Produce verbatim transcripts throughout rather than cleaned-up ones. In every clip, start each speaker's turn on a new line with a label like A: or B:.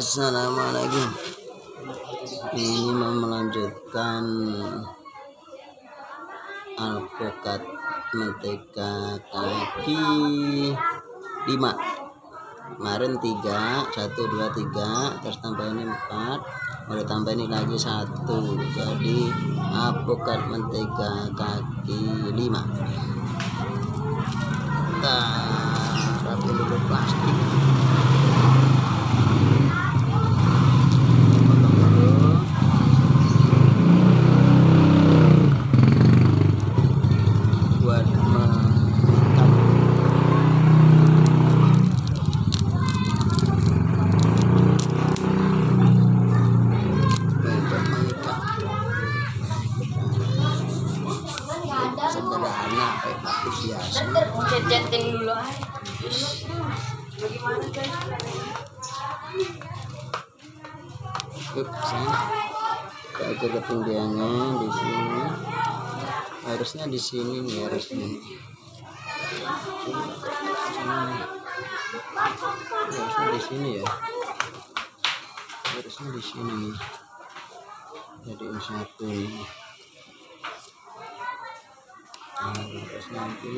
A: Assalamualaikum. Ini mau melanjutkan alpukat mentega kaki lima. Kemarin tiga, satu, dua, tiga, terus tambah ini empat, baru tambah ini lagi satu, jadi alpukat mentega kaki lima. Kita rapiin dulu plastik. Sederhana kayak plastik biasa.
B: Cecetin dulu aja. Bagaimana guys?
A: Yuk, sini. Kita atur ketinggiannya di sini. Harusnya di sini nih, harusnya. Harusnya di sini ya. Harusnya di sini nih. Jadi satu nih. Nah, terus nanti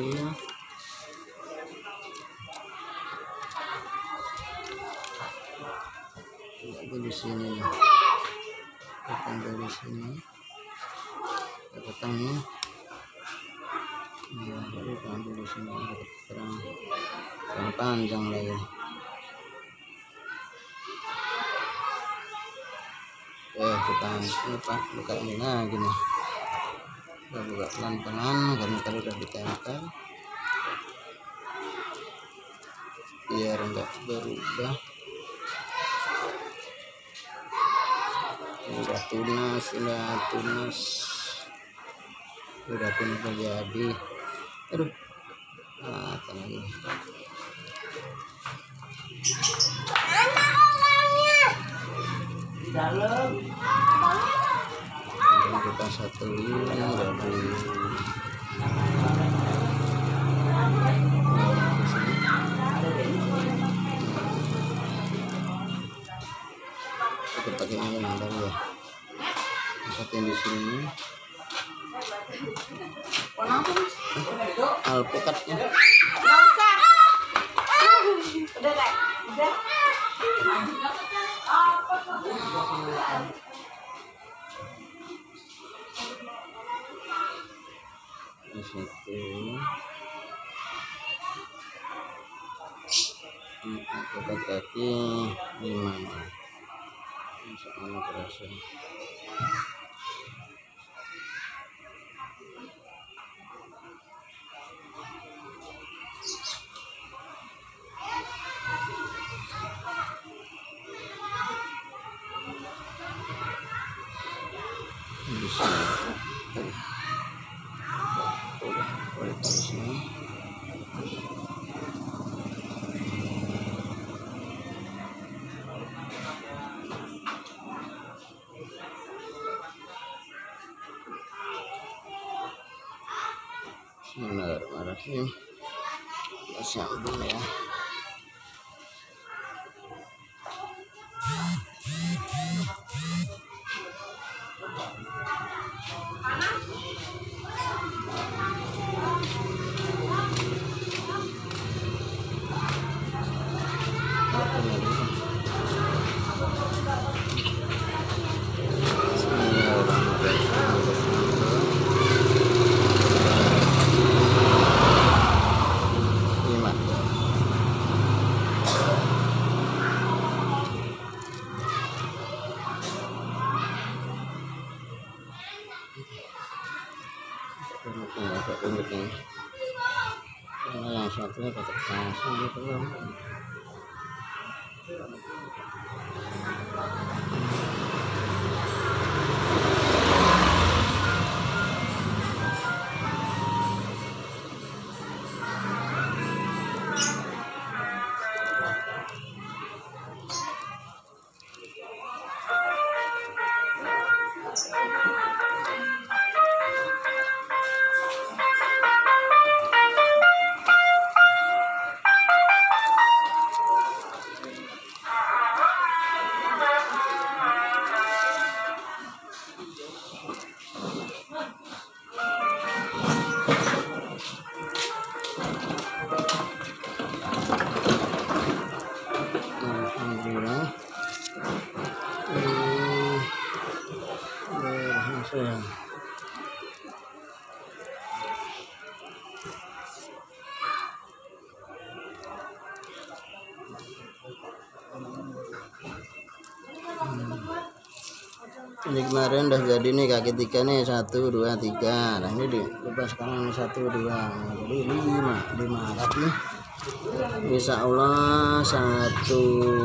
A: lagi di sini, datang dari sini, datangnya, nah, jadi ambil di sini, terang, terang panjang lah ya. Eh, kita ini pak, buka ini lagi nih. Kita buka pelan-pelan karena kalau udah ditempel biar enggak berubah. Udah tunas, udah tunas, udah tunas jadi. Aduh, nah, lagi.
B: Dalam.
A: Kita satuin jadi kita pakai ini yang tadi ya, satuin di sini alpukatnya.
B: Nggak usah. Udah deh. Udah.
A: Di situ alpukat kaki lima. Insya Allah berhasil. Di sini. Udah, boleh taruh sini. Bismillahirrahmanirrahim. Kita sambung ya. Agak rumit nih, karena yang satunya tetap pasang gitu loh. Ini kemarin udah jadi nih kaki tiga nih, satu dua tiga. Nah ini dilepas sekarang satu dua, nah, jadi lima lima kaki. Insya Allah satu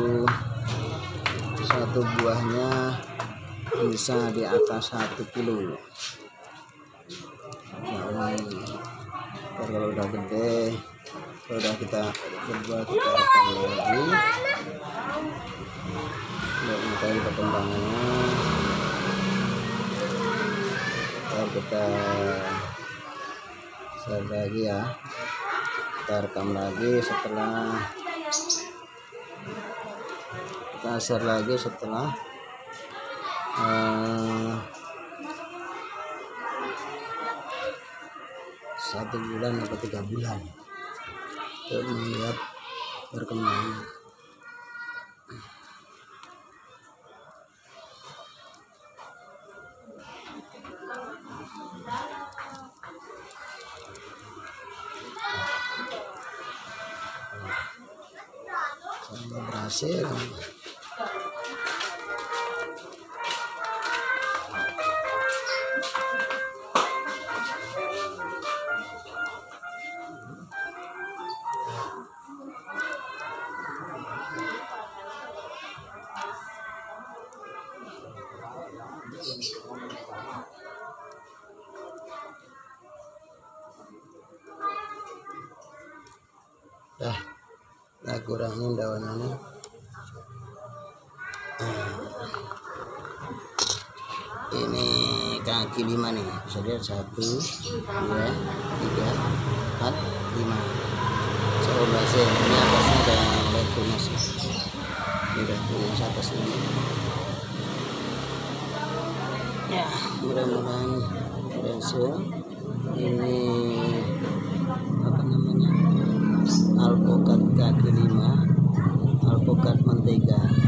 A: satu buahnya bisa di atas satu kilo. Insya Allah. Kalau udah gede, kalau udah kita berbuat kita rekam lagi untuk mengetahui perkembangannya. Ntar kita share lagi ya, kita rekam lagi setelah kita share lagi setelah uh, satu bulan atau tiga bulan untuk melihat perkembangan. Sama berhasil. Dah, nah kurangin daunannya. Ini kaki lima nih, bisa lihat satu, dua, tiga, empat, lima. Coba berhasil. Ini atasnya udah mulai tunas. Ini udah tunas atasnya. Ya, mudah-mudahan berhasil. Ini apa namanya? Alpukat kaki lima, alpukat mentega.